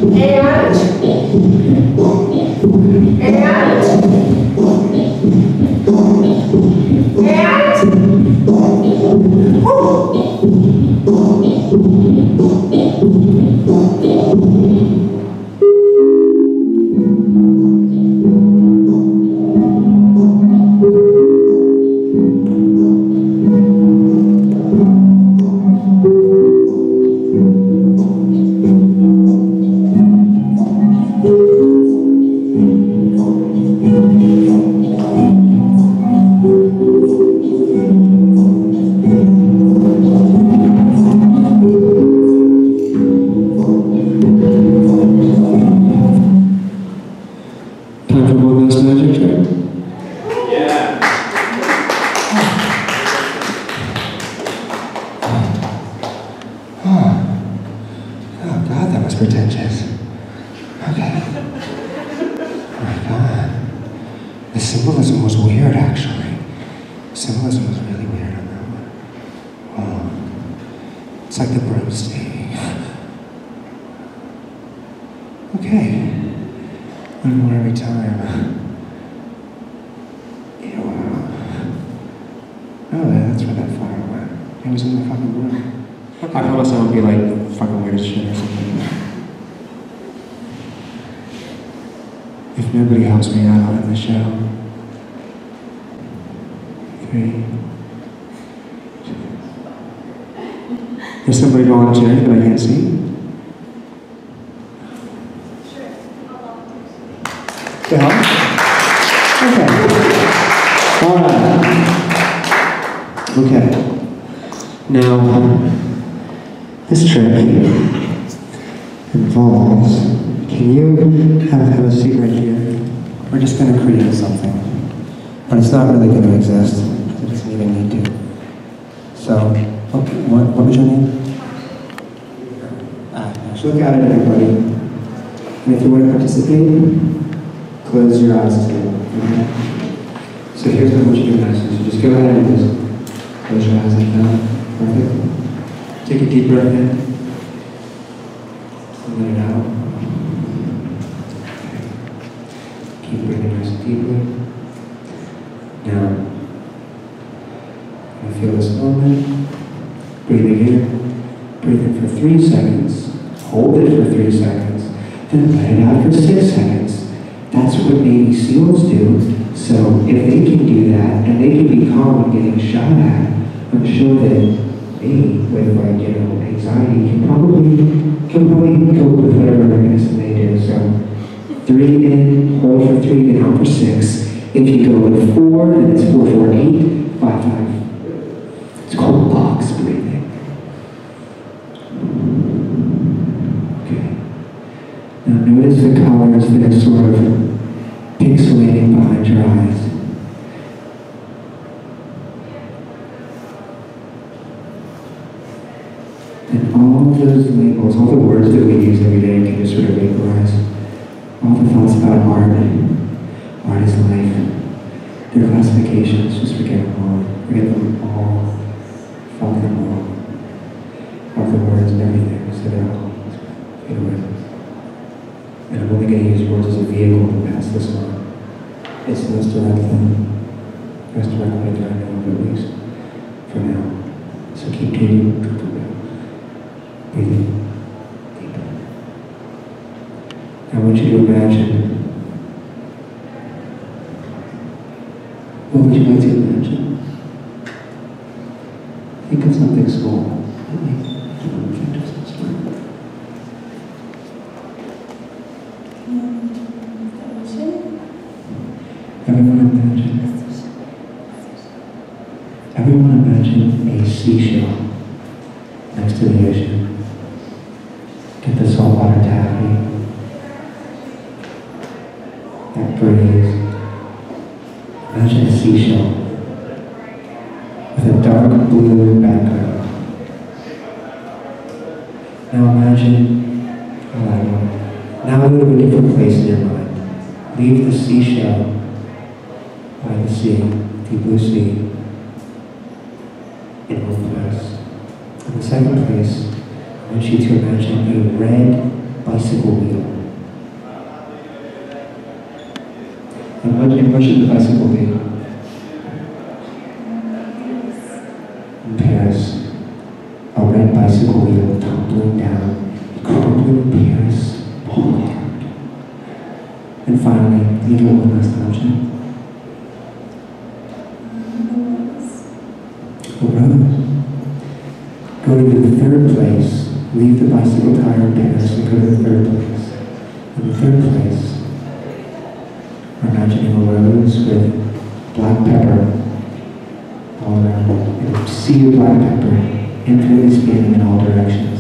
There's somebody volunteering that I can't see. To help? Okay. All right. Okay. Now, this trick involves, can you have a seat right here? We're just going to create something. But it's not really going to exist. It doesn't even need to. So, what was your name? Look at it, everybody. And if you want to participate, close your eyes too. Okay? So here's what I want you to do next. So just go ahead and just close your eyes like that. Perfect. Take a deep breath in. And let it out. Okay. Keep breathing nice and deeply. Now, I feel this moment. Breathing in. Breathe in for 3 seconds. Hold it for 3 seconds, then let it out for 6 seconds. That's what Navy SEALs do. So if they can do that, and they can be calm when getting shot at, I'm sure that me, with anxiety, can probably cope with whatever mechanism they do. So 3 in, hold for 3, then out for 6. If you go with 4, then it's 4, 4, 8, 5, 5. It's called box breathing. Now notice the colors that are sort of pixelating behind your eyes. And all of those labels, all the words that we use every day can just sort of vaporize. All the thoughts about art is life, their classifications, just forget them all. Forget them all. Fuck them all. Fuck the words and everything, so they're all get away. And I'm only going to use words as a vehicle to pass this on. It's the most direct thing. Most direct way that I know of, at least, for now. So keep breathing. Breathing deeper. I want you to imagine. What would you like to imagine? Think of something small. Everyone imagine a seashell next to the ocean. Get the saltwater taffy, that breeze. Imagine a seashell with a dark blue background. Now imagine, now go to a different place in your mind. Leave the seashell by the sea, deep blue sea, in one place. In the second place, I want you to imagine a red bicycle wheel. And what should the bicycle be? In Paris, a red bicycle wheel tumbling down, crumbling Paris, Poland. And finally, you get one last object. A rose. Going to the third place, leave the bicycle tire in Paris and go to the third place. In the third place, we're imagining a rose with black pepper all around it. And a sea of black pepper infinitely spinning in all directions.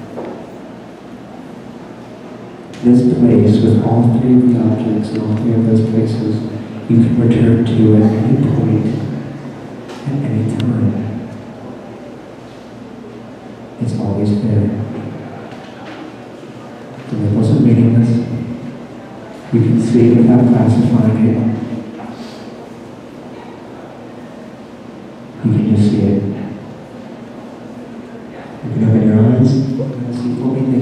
This place, with all three of the objects and all three of those places, you can return to at any point, at any time. It's always there. And it wasn't meaningless. You can see it without classifying it. You can just see it. You can open your eyes and see fully